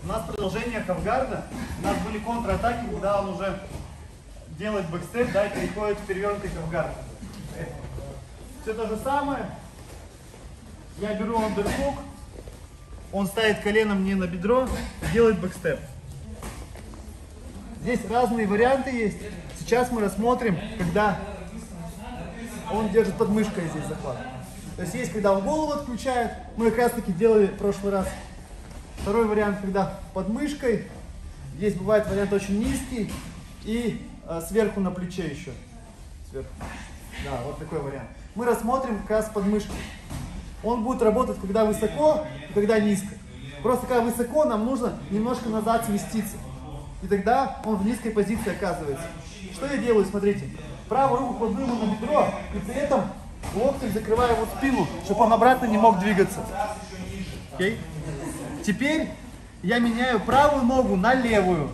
нас продолжение хавгарда. У нас были контратаки, когда он уже делает бэкстеп, да, и переходит в перевернутый хавгард. Все то же самое. Я беру андерхук, он ставит колено мне на бедро, делает бэкстеп. Здесь разные варианты есть. Сейчас мы рассмотрим, когда он держит под мышкой здесь захват. То есть когда он голову отключает, мы как раз таки делали в прошлый раз. Второй вариант, когда под мышкой. Здесь бывает вариант очень низкий и сверху на плече еще. Сверху. Да, вот такой вариант. Мы рассмотрим как раз под мышкой. Он будет работать когда высоко и когда низко. Просто когда высоко, нам нужно немножко назад сместиться. И тогда он в низкой позиции оказывается. Что я делаю, смотрите. Правую руку кладу ему на бедро и при этом локтем закрываю его спину, чтобы он обратно не мог двигаться. Окей? Теперь я меняю правую ногу на левую.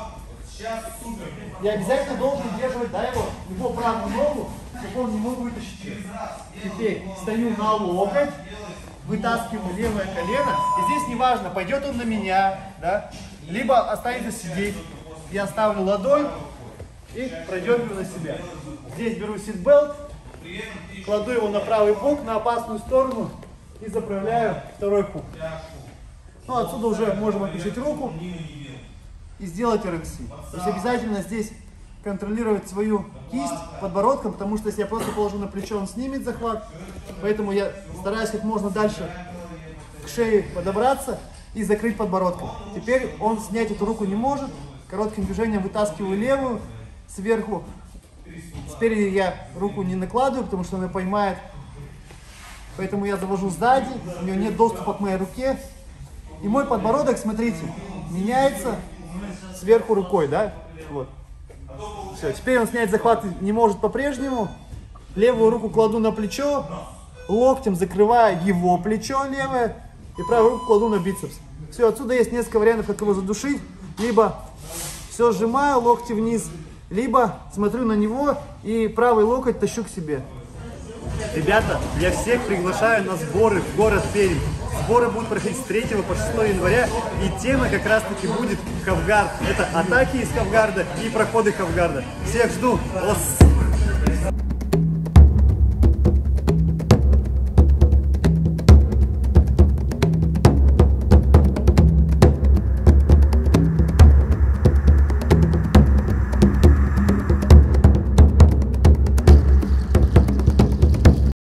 Я обязательно должен удерживать, да, его правую ногу, чтобы он не мог вытащить. Теперь стою на локоть, вытаскиваю левое колено. И здесь неважно, пойдет он на меня, да, либо останется сидеть. Я ставлю ладонь и продергиваю на себя. Здесь беру ситбелт, кладу его на правый бок, на опасную сторону и заправляю второй хук. Ну, отсюда уже можем отключить руку и сделать RMC. То есть обязательно здесь контролировать свою кисть подбородком, потому что если я просто положу на плечо, он снимет захват. Поэтому я стараюсь как можно дальше к шее подобраться и закрыть подбородком. Теперь он снять эту руку не может. Коротким движением вытаскиваю левую сверху. Спереди я руку не накладываю, потому что она поймает. Поэтому я завожу сзади, у нее нет доступа к моей руке. И мой подбородок, смотрите, меняется сверху рукой, да? Вот. Все, теперь он снять захват не может по-прежнему. Левую руку кладу на плечо, локтем закрываю его плечо левое и правую руку кладу на бицепс. Все, отсюда есть несколько вариантов, как его задушить. Либо все сжимаю, локти вниз, либо смотрю на него и правый локоть тащу к себе. Ребята, я всех приглашаю на сборы в город Пермь. Сборы будут проходить с 3 по 6 января, и тема как раз таки будет хавгард. Это атаки из хавгарда и проходы хавгарда. Всех жду!